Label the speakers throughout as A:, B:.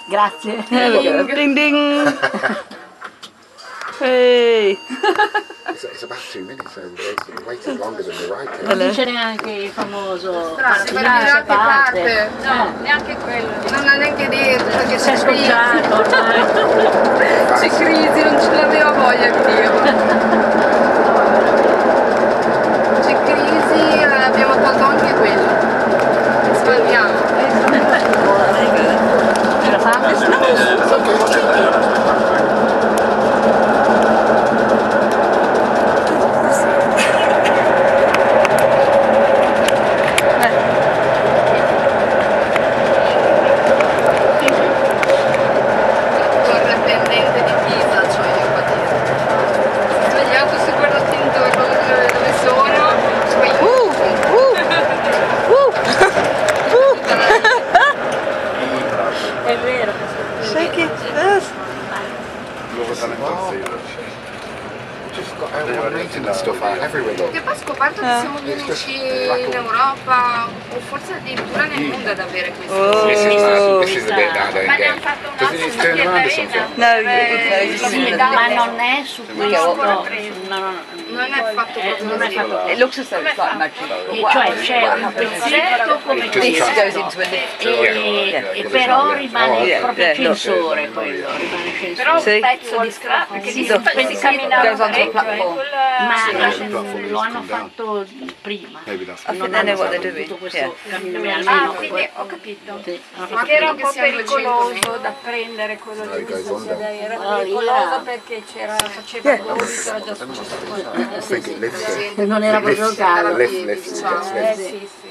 A: Grazie.
B: Ding ding. Hey.
C: It's about 2 minutes, so they waited longer than the right
A: Non
C: came.
A: dice neanche il famoso
D: Si parte.
E: No, neanche quello.
D: Non ha neanche detto perché
A: si è scocciato ormai.
D: c'è crisi, non ce l'aveva voglia di dirlo. C'è crisi, abbiamo tolto anche quello. Sbagliamo.
A: Ce la fa?
D: Torre pendente di Pisa, cioè io qua dentro. Si è svegliato, si è guardato intorno dove sono. Poi
A: È vero.
B: Shake it.
C: Just got out maintenance stuff out everywhere, look.
D: che poi ho scoperto che siamo gli unici in Europa o forse addirittura nel mondo ad avere questo.
B: Oh.
C: This is the bit that I don't
E: Ma ne hanno
C: get.
E: fatto un
C: Does
E: altro
C: it need to turn around or something?
B: No,
A: Sì, ma non è su questo.
D: Non è fatto proprio
A: Non è
D: così.
A: fatto
F: It looks as though it's like magic. But what
A: cioè
F: happens,
A: c'è
F: what
A: un
F: happens
A: pezzetto come
F: this
A: questo
F: goes into a lift.
A: e però rimane
F: Yeah,
A: proprio
F: yeah, no.
A: censore quello, rimane
E: Però
A: censore.
E: un pezzo di scrap perché
A: Sì,
E: di poi si camminava
F: goes onto the
E: parecchio,
F: platform.
A: Ma lo hanno fatto prima.
C: Maybe that's
F: I think
A: Non
F: they know
A: hanno
F: what they're
A: fatto
F: doing.
A: tutto questo
F: Yeah.
A: camminamento.
E: Ah,
A: almeno
E: quindi ho capito.
A: sì, hanno
D: Ma
A: fatto
E: Che era un
D: che
E: po'
D: siamo 200
E: pericoloso da prendere quello
C: No,
E: di
C: it goes
E: Lucia
C: under.
E: Dei, era
A: Oh,
E: pericoloso
A: yeah.
E: perché faceva gomito, era già successo
C: I
E: qualcosa.
C: think it lifts it.
A: non era proprio il caso.
C: Lift,
D: diciamo.
E: Sì, sì.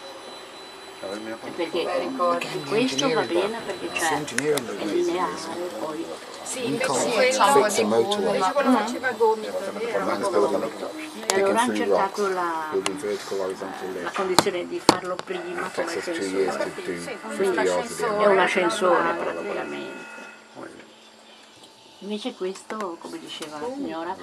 A: Perché questo va bene perché c'è è lineare poi.
E: Sì, invece
C: Fix
E: quello,
C: a motorway.
E: invece quello faceva gomito, vero?
C: Man's building,
A: E allora hanno
C: digging through rocks,
A: cercato la
C: building vertical, horizontal
A: la
C: lift.
A: condizione di farlo prima
C: It
A: come
C: takes us 2
A: sensore.
C: years to do 50 yards of the
A: È un ascensore praticamente. Invece questo, come diceva la signora,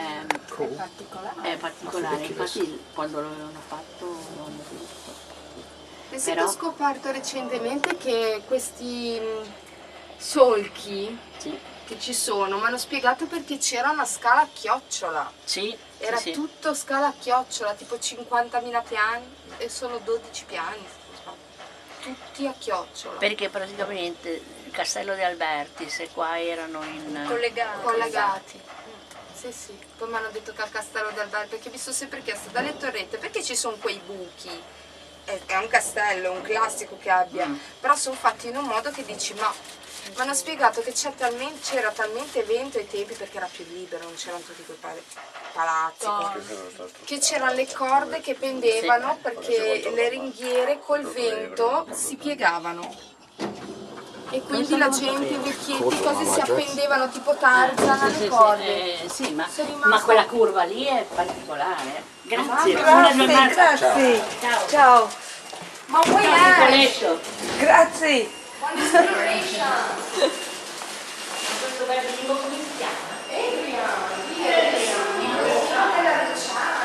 A: è particolare, infatti quando lo avevano fatto non l'ho visto.
D: Penso che
A: Però-
D: ho scoperto recentemente che questi solchi
A: Sì,
D: che ci sono mi hanno spiegato perché c'era una scala a chiocciola.
A: sì,
D: Era
A: sì, sì.
D: tutto scala a chiocciola, tipo 50.000 piani e solo 12 piani. Tutti a chiocciola.
A: Perché praticamente il castello di Albertis e qua erano in
D: Collegati. Sì, sì. Poi mi hanno detto che al castello del Val, perché mi sono sempre chiesto dalle torrette perché ci sono quei buchi. È un castello, un classico che abbia, però sono fatti in un modo che dici ma mi hanno spiegato che c'era talmente vento ai tempi perché era più libero, non c'erano tutti quei palazzi, che c'erano le corde che pendevano perché le ringhiere col vento si piegavano. E quindi la gente, i vecchietti, cose si appendevano tipo Tarzan alle corde.
A: sì, ma
D: Sono rimasta-
A: ma quella curva lì è particolare. Grazie, buona giornata.
B: Grazie.
A: Ciao.
B: Ciao.
D: Ma poi
A: Piccoletto.
B: Grazie.
D: buona inspiration!
A: Questo bel bimbo come si chiama?
D: Adrian,